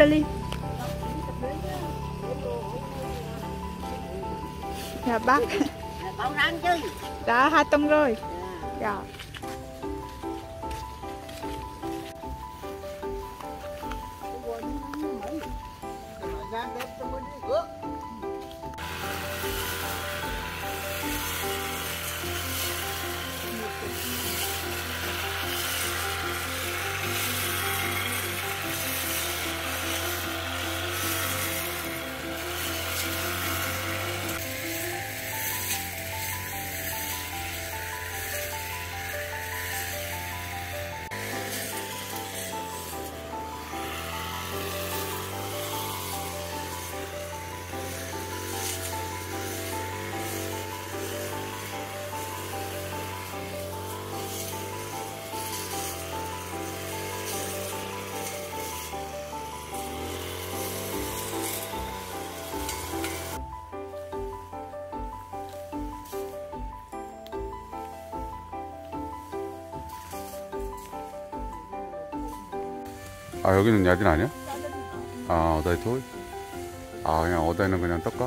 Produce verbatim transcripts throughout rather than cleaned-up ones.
Ly. Dạ bác. Bao rang chứ? Đã hai tuần rồi. Dạ. 아, 여기는 야진 아니야? 아, 어다이 thôi. 아, 그냥 어다이는 그냥 떡가?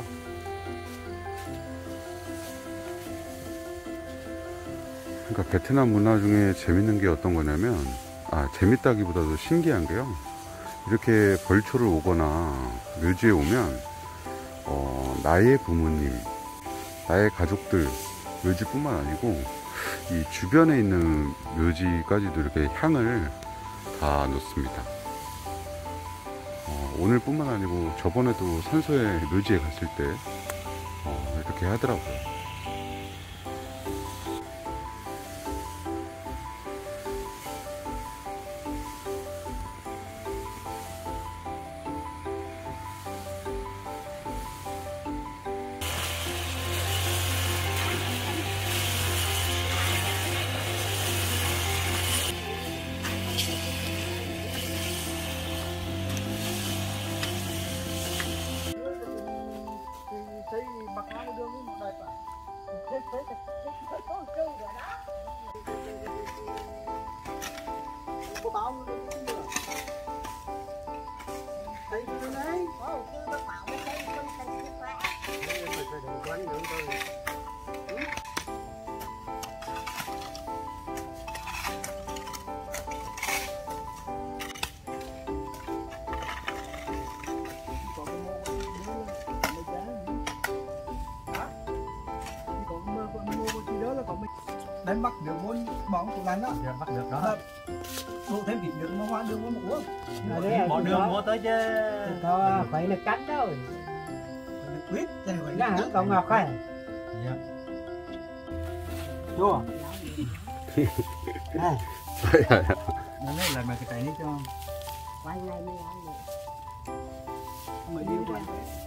그러니까 베트남 문화 중에 재밌는 게 어떤 거냐면, 아, 재밌다기보다도 신기한 게요, 이렇게 벌초를 오거나 묘지에 오면 어, 나의 부모님, 나의 가족들 묘지뿐만 아니고 이 주변에 있는 묘지까지도 이렇게 향을 다 놓습니다. 어, 오늘뿐만 아니고 저번에도 산소에 묘지에 갔을 때 어, 이렇게 하더라고요. Có bao nhiêu cái nữa? Thấy cái này? Có cái bác bảo cái cái cái cái cái khóa. Phải phải đừng quấn nữa thôi. Đánh bắt được môn bóng của đánh đó. Dạ, bắt được đó. Đổ thêm ít nước mà hoa đường mà uống. Bỏ đường mua tới chứ. Có phải là cắn đâu. Quýt, đây phải Là hả? Còn ngọt hay? Dạ. Chua. À. Nó lấy lại mà cái tay này cho. Quay này mới ăn được. Mới đi qua.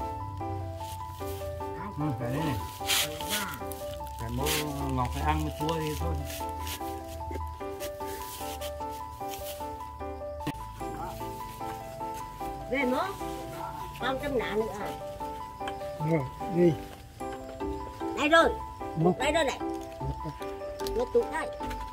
Ừ, cái đấy này. Cái mô ngọt phải ăn chua đi thôi. Về nữa. Con trăm nạn nữa à? Rồi, đi. Đây rồi. Một đây rồi này. Một tụt đây.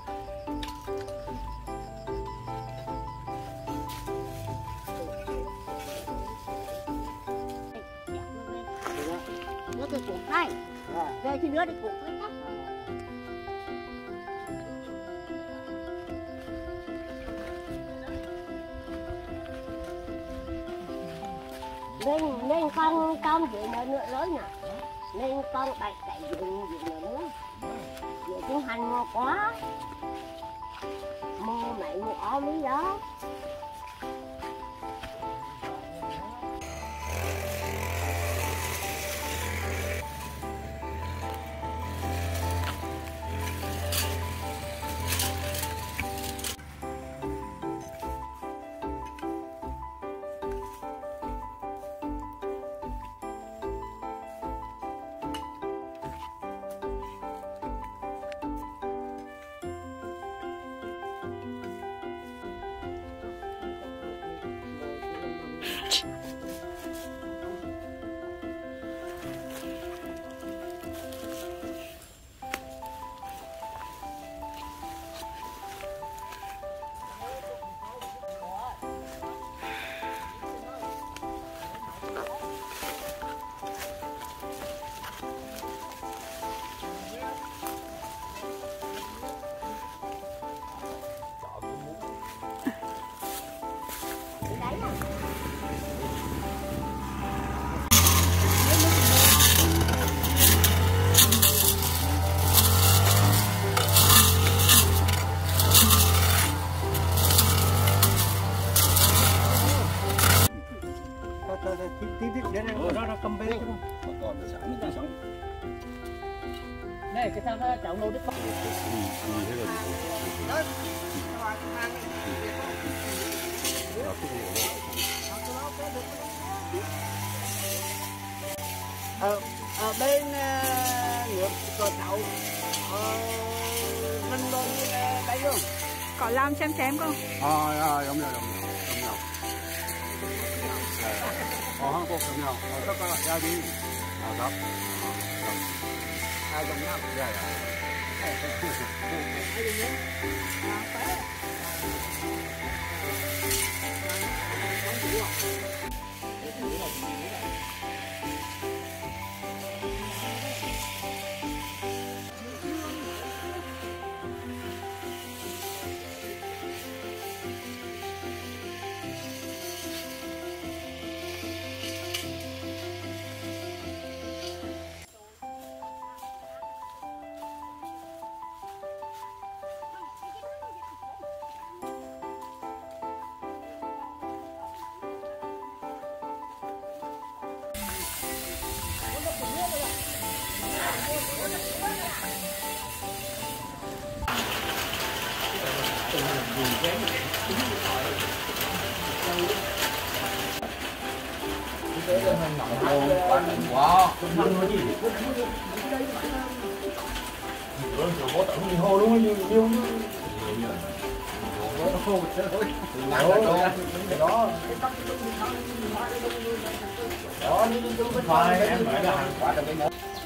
Nó tôi cột đây. Về thì nữa đi cột với nhá. Nên nên con con vậy nữa nữa lớn nè. Nên con bạch chạy dùng gì nữa. Vậy cũng hành ngon quá. Mua mày mua ó lý đó. sao nó chậu nuôi đứa con. 이 해가지고. Ở, ở bên uh, nước cờ chậu mình luôn đây luôn. Có làm xem xem không? 아, 야, 염려, 염려, 염려. 어, 한국 염려. 어, 젓가락, 야지. 아, 납. 어, 납. À, cùng nhau. 야, 야. Đó, em mở ra hàng quả trong cái món.